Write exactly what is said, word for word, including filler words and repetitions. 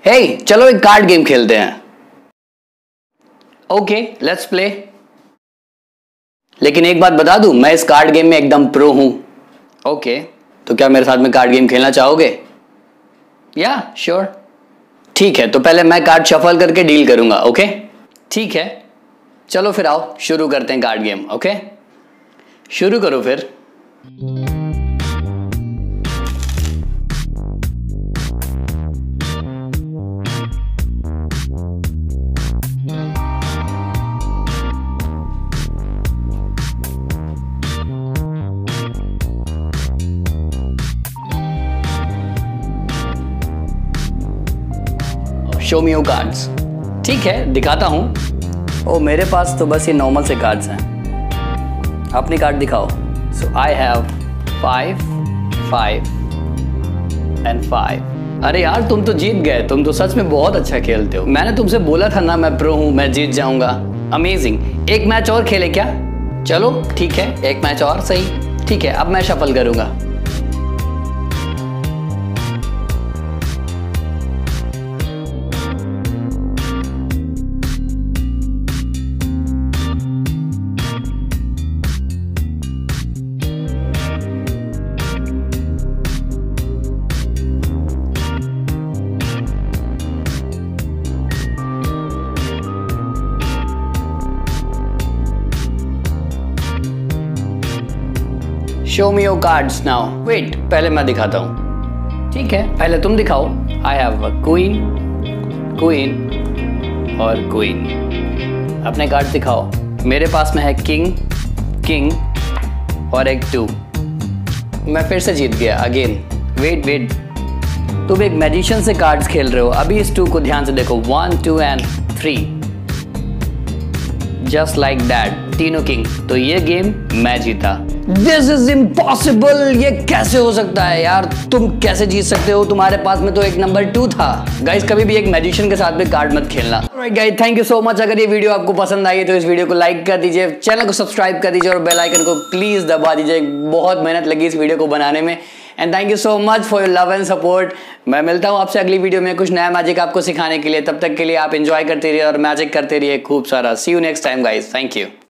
हे चलो एक card game खेलते हैं। Okay let's play. लेकिन एक बात बता दूं, मैं इस कार्ड गेम में एकदम प्रो हूं। ओके तो क्या मेरे साथ में कार्ड गेम खेलना चाहोगे? या श्योर। ठीक है तो पहले मैं कार्ड शफल करके डील करूंगा। ओके ठीक है चलो फिर आओ शुरू करते हैं कार्ड गेम। ओके शुरू करो फिर। Show me your cards. ठीक है दिखाता हूं। ओ मेरे पास तो बस ये नॉर्मल से कार्ड्स हैं। अपनी कार्ड दिखाओ। So I have five five and five. अरे यार तुम तो जीत गए, तुम तो सच में बहुत अच्छा खेलते हो। मैंने तुमसे बोला था ना मैं प्रो हूं, मैं जीत जाऊंगा। अमेजिंग। एक मैच और खेले क्या? चलो ठीक है एक मैच और सही। ठीक है अब मैं शफल करूंगा। Show me your cards now. Wait पहले मैं दिखाता हूं। ठीक है पहले तुम दिखाओ। I have a queen queen और क्वीन। अपने कार्ड दिखाओ। मेरे पास में है किंग किंग और एक टू। मैं फिर से जीत गया अगेन। वेट वेट तुम एक मैजिशियन से कार्ड्स खेल रहे हो। अभी इस टू को ध्यान से देखो। One two and three just like that. तीनों किंग। तो ये गेम मैं जीता। This is impossible. ये कैसे हो सकता है यार? तुम कैसे जीत सकते हो? तुम्हारे पास में तो एक नंबर टू था। गाइस कभी भी एक मैजिशियन के साथ में कार्ड मत खेलना। Alright guys thank you so much. अगर ये वीडियो आपको पसंद आई है तो इस वीडियो को लाइक कर दीजिए, चैनल को सब्सक्राइब कर दीजिए और बेल आइकन को प्लीज दबा दीजिए। बहुत मेहनत लगी इस वीडियो को बनाने में। And thank you so much for your love and support. मैं मिलता हूँ आपसे अगली वीडियो में कुछ नया मैजिक आपको सिखाने के लिए। तब तक के लिए आप एंजॉय करते रहिए और मैजिक करते रहिए खूब सारा। See you next time guys. Thank you.